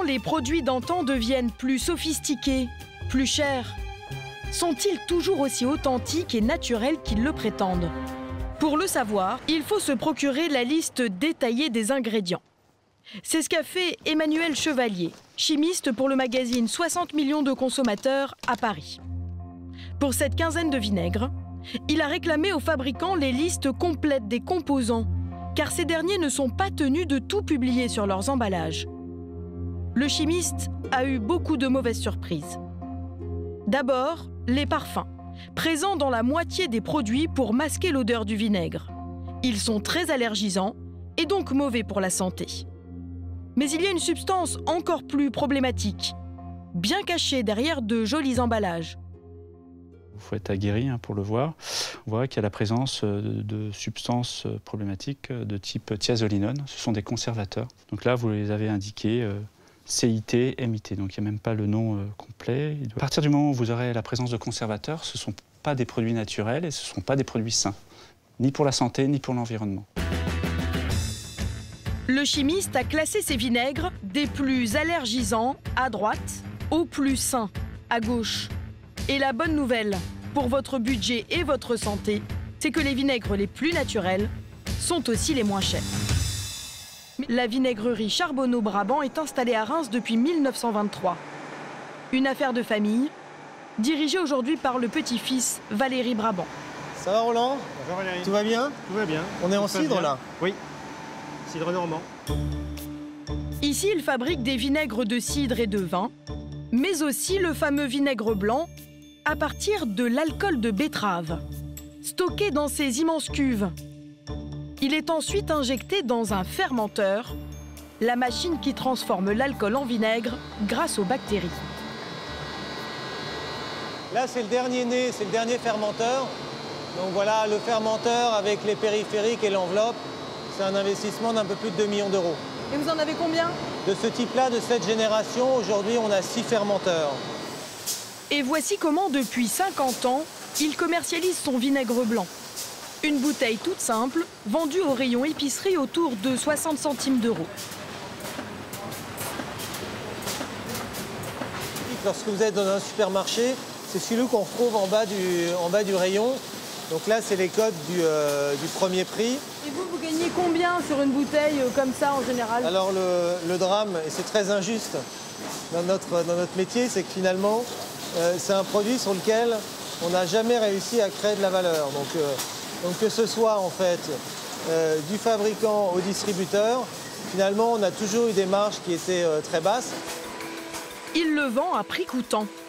les produits d'antan deviennent plus sophistiqués, plus chers? Sont-ils toujours aussi authentiques et naturels qu'ils le prétendent? Pour le savoir, il faut se procurer la liste détaillée des ingrédients. C'est ce qu'a fait Emmanuel Chevalier, chimiste pour le magazine 60 millions de consommateurs à Paris. Pour cette quinzaine de vinaigres, il a réclamé aux fabricants les listes complètes des composants, car ces derniers ne sont pas tenus de tout publier sur leurs emballages. Le chimiste a eu beaucoup de mauvaises surprises. D'abord, les parfums, présents dans la moitié des produits pour masquer l'odeur du vinaigre. Ils sont très allergisants et donc mauvais pour la santé. Mais il y a une substance encore plus problématique, bien cachée derrière de jolis emballages. Il faut être aguerri pour le voir. On voit qu'il y a la présence de substances problématiques de type thiazolinone. Ce sont des conservateurs. Donc là, vous les avez indiqués CIT, MIT. Donc il n'y a même pas le nom complet. À partir du moment où vous aurez la présence de conservateurs, ce ne sont pas des produits naturels et ce ne sont pas des produits sains, ni pour la santé, ni pour l'environnement. Le chimiste a classé ces vinaigres des plus allergisants à droite aux plus sains à gauche. Et la bonne nouvelle pour votre budget et votre santé, c'est que les vinaigres les plus naturels sont aussi les moins chers. La vinaigrerie Charbonneau-Brabant est installée à Reims depuis 1923. Une affaire de famille, dirigée aujourd'hui par le petit-fils Valéry Brabant. Ça va Roland? Bonjour Valérie. Tout va bien? Tout va bien. On est en cidre là? Oui, cidre normand. Ici, il fabrique des vinaigres de cidre et de vin, mais aussi le fameux vinaigre blanc à partir de l'alcool de betterave, stocké dans ces immenses cuves. Il est ensuite injecté dans un fermenteur, la machine qui transforme l'alcool en vinaigre grâce aux bactéries. Là, c'est le dernier né, c'est le dernier fermenteur. Donc voilà, le fermenteur avec les périphériques et l'enveloppe, c'est un investissement d'un peu plus de 2 millions d'euros. Et vous en avez combien? De ce type-là, de cette génération, aujourd'hui, on a 6 fermenteurs. Et voici comment, depuis 50 ans, il commercialise son vinaigre blanc. Une bouteille toute simple, vendue au rayon épicerie autour de 60 centimes d'euros. Lorsque vous êtes dans un supermarché, c'est celui qu'on retrouve en bas du rayon. Donc là, c'est les codes du premier prix. Et vous gagnez combien sur une bouteille comme ça en général? Alors le drame, et c'est très injuste dans notre métier, c'est que finalement, c'est un produit sur lequel on n'a jamais réussi à créer de la valeur. Donc que ce soit en fait du fabricant au distributeur, finalement, on a toujours eu des marges qui étaient très basses. Il le vend à prix coûtant.